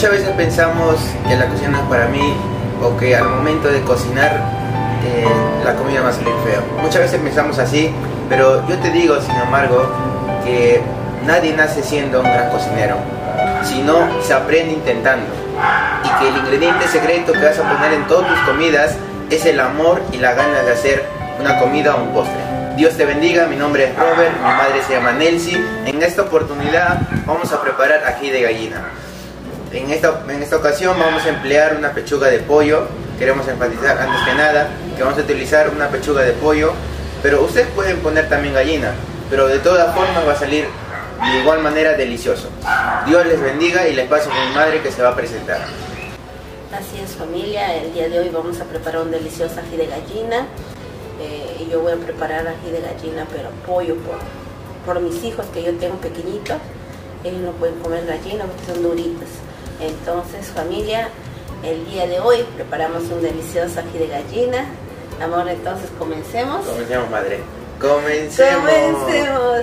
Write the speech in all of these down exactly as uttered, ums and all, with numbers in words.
Muchas veces pensamos que la cocina no es para mí, o que al momento de cocinar eh, la comida va a salir fea. Muchas veces pensamos así, pero yo te digo, sin embargo, que nadie nace siendo un gran cocinero, sino se aprende intentando. Y que el ingrediente secreto que vas a poner en todas tus comidas es el amor y la ganas de hacer una comida o un postre. Dios te bendiga, mi nombre es Robert, mi madre se llama Nelcy. En esta oportunidad vamos a preparar ají de gallina. En esta, en esta ocasión vamos a emplear una pechuga de pollo. Queremos enfatizar antes que nada que vamos a utilizar una pechuga de pollo, pero ustedes pueden poner también gallina, pero de todas formas va a salir de igual manera delicioso. Dios les bendiga y les paso con mi madre que se va a presentar. Así es, familia, el día de hoy vamos a preparar un delicioso ají de gallina. Eh, y yo voy a preparar ají de gallina, pero pollo por, por mis hijos que yo tengo pequeñitos. Ellos no pueden comer gallina porque son duritos. Entonces, familia, el día de hoy preparamos un delicioso ají de gallina. Amor, entonces comencemos. Comencemos, madre. Comencemos. Comencemos.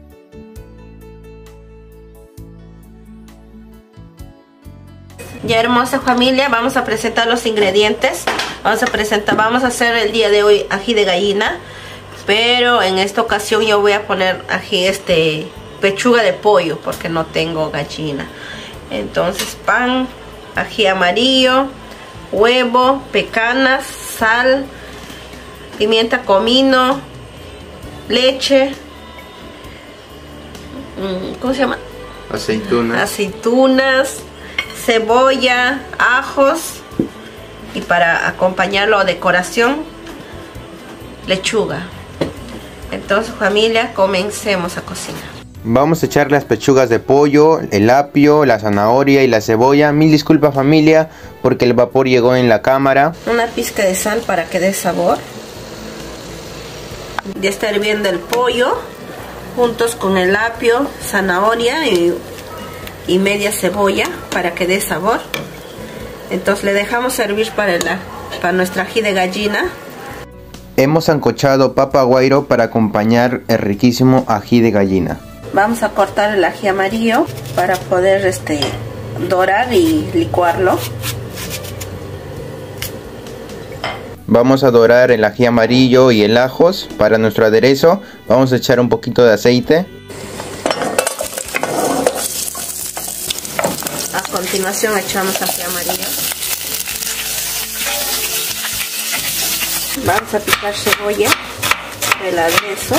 Ya, hermosa familia, vamos a presentar los ingredientes. Vamos a presentar, vamos a hacer el día de hoy ají de gallina, pero en esta ocasión yo voy a poner ají, este, pechuga de pollo, porque no tengo gallina. Entonces, pan, ají amarillo, huevo, pecanas, sal, pimienta comino, leche, ¿cómo se llama? Aceitunas. Aceitunas, cebolla, ajos, y para acompañarlo a decoración, lechuga. Entonces, familia, comencemos a cocinar. Vamos a echar las pechugas de pollo, el apio, la zanahoria y la cebolla. Mil disculpas, familia, porque el vapor llegó en la cámara. Una pizca de sal para que dé sabor. Ya está hirviendo el pollo juntos con el apio, zanahoria y, y media cebolla para que dé sabor. Entonces le dejamos servir para, la, para nuestra ají de gallina. Hemos sancochado papa guairo para acompañar el riquísimo ají de gallina. Vamos a cortar el ají amarillo para poder este, dorar y licuarlo. Vamos a dorar el ají amarillo y el ajos para nuestro aderezo. Vamos a echar un poquito de aceite. A continuación echamos ají amarillo. Vamos a picar cebolla, el aderezo.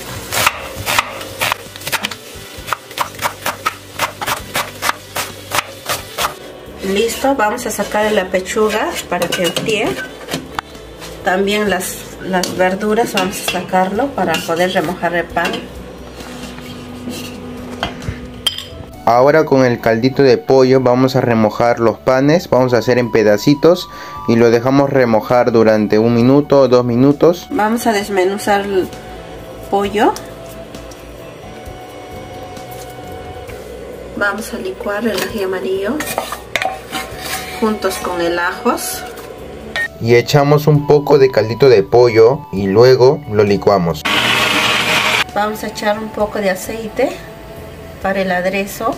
Listo, vamos a sacar la pechuga para que enfríe. También las, las verduras vamos a sacarlo para poder remojar el pan. Ahora con el caldito de pollo vamos a remojar los panes, vamos a hacer en pedacitos y lo dejamos remojar durante un minuto o dos minutos. Vamos a desmenuzar el pollo. Vamos a licuar el ají amarillo juntos con el ajos. Y echamos un poco de caldito de pollo y luego lo licuamos. Vamos a echar un poco de aceite para el aderezo.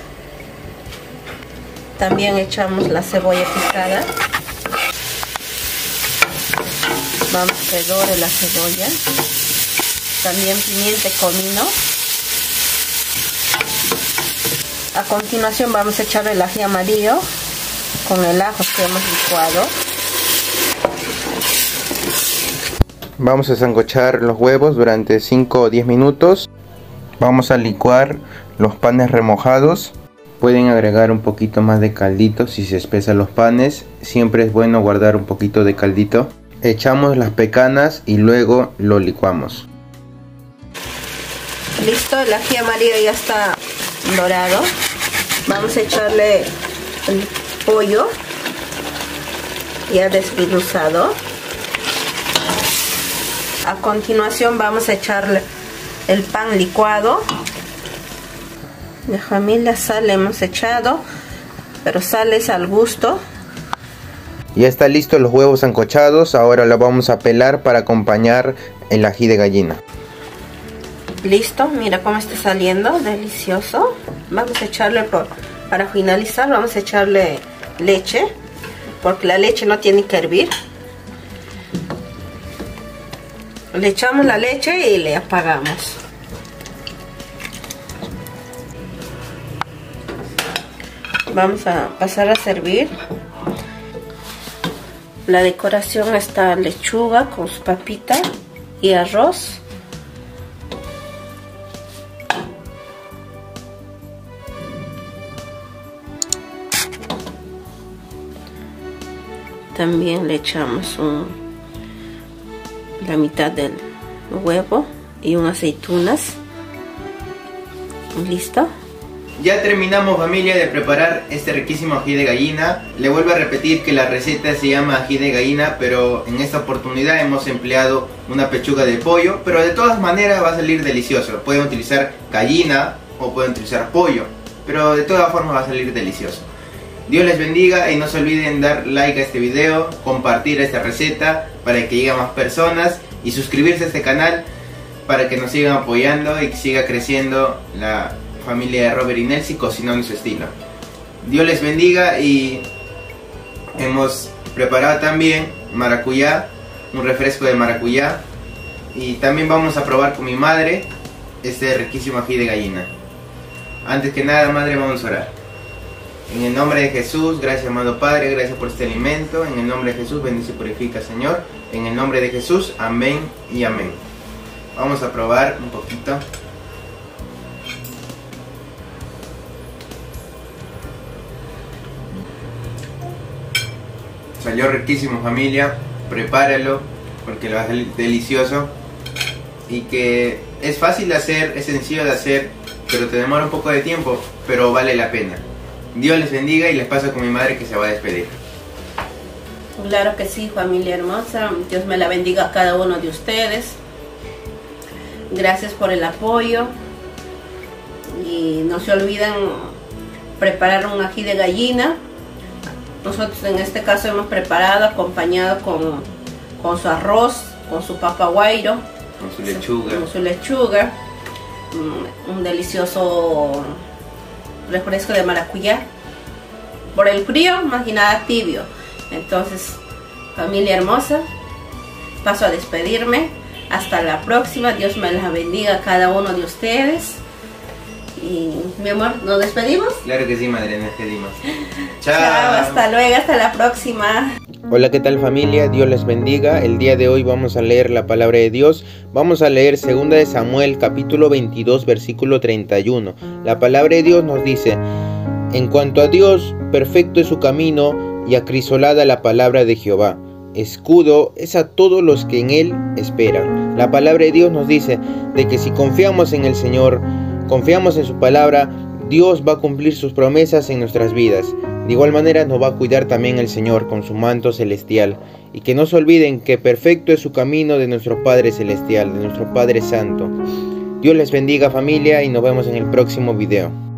También echamos la cebolla picada. Vamos a que dore la cebolla. También pimienta y comino. A continuación vamos a echar el ají amarillo con el ajo que hemos licuado. Vamos a sancochar los huevos durante cinco o diez minutos. Vamos a licuar los panes remojados. Pueden agregar un poquito más de caldito si se espesan los panes. Siempre es bueno guardar un poquito de caldito. Echamos las pecanas y luego lo licuamos. Listo, el ají amarillo ya está dorado. Vamos a echarle el pollo ya desmenuzado. A continuación vamos a echarle el pan licuado. De familia, sal le hemos echado, pero sal es al gusto. Ya está listo los huevos sancochados. Ahora lo vamos a pelar para acompañar el ají de gallina. Listo, mira cómo está saliendo, delicioso. Vamos a echarle, por, para finalizar, vamos a echarle leche, porque la leche no tiene que hervir. Le echamos la leche y le apagamos. Vamos a pasar a servir. La decoración está lechuga con su papita y arroz. También le echamos un, la mitad del huevo y unas aceitunas. Listo. Ya terminamos, familia, de preparar este riquísimo ají de gallina. Le vuelvo a repetir que la receta se llama ají de gallina, pero en esta oportunidad hemos empleado una pechuga de pollo, pero de todas maneras va a salir delicioso. Pueden utilizar gallina o pueden utilizar pollo, pero de todas formas va a salir delicioso. Dios les bendiga y no se olviden dar like a este video, compartir esta receta para que llegue a más personas y suscribirse a este canal para que nos sigan apoyando y que siga creciendo la familia de Robert y Nelsie cocinando su estilo. Dios les bendiga. Y hemos preparado también maracuyá, un refresco de maracuyá, y también vamos a probar con mi madre este riquísimo ají de gallina. Antes que nada, madre, vamos a orar. En el nombre de Jesús, gracias amado Padre, gracias por este alimento. En el nombre de Jesús, bendice y purifica, Señor. En el nombre de Jesús, amén y amén. Vamos a probar un poquito. Salió riquísimo, familia. Prepáralo porque lo va a salir delicioso. Y que es fácil de hacer, es sencillo de hacer, pero te demora un poco de tiempo, pero vale la pena. Dios les bendiga y les paso con mi madre que se va a despedir. Claro que sí, familia hermosa. Dios me la bendiga a cada uno de ustedes. Gracias por el apoyo. Y no se olviden preparar un ají de gallina. Nosotros en este caso hemos preparado acompañado con, con su arroz, con su papa guairo, con su lechuga, con su lechuga, un delicioso refresco de maracuyá. Por el frío, más que nada tibio. Entonces, familia hermosa, paso a despedirme. Hasta la próxima. Dios me la bendiga a cada uno de ustedes. Y mi amor, ¿nos despedimos? Claro que sí, madre, nos despedimos. Chao. Chao, hasta luego, hasta la próxima. Hola, ¿qué tal, familia? Dios les bendiga. El día de hoy vamos a leer la palabra de Dios. Vamos a leer segunda de Samuel, capítulo veintidós, versículo treinta y uno. La palabra de Dios nos dice: en cuanto a Dios, perfecto es su camino y acrisolada la palabra de Jehová. Escudo es a todos los que en él esperan. La palabra de Dios nos dice de que si confiamos en el Señor, confiamos en su palabra, Dios va a cumplir sus promesas en nuestras vidas. De igual manera nos va a cuidar también el Señor con su manto celestial. Y que no se olviden que perfecto es su camino de nuestro Padre Celestial, de nuestro Padre Santo. Dios les bendiga, familia, y nos vemos en el próximo video.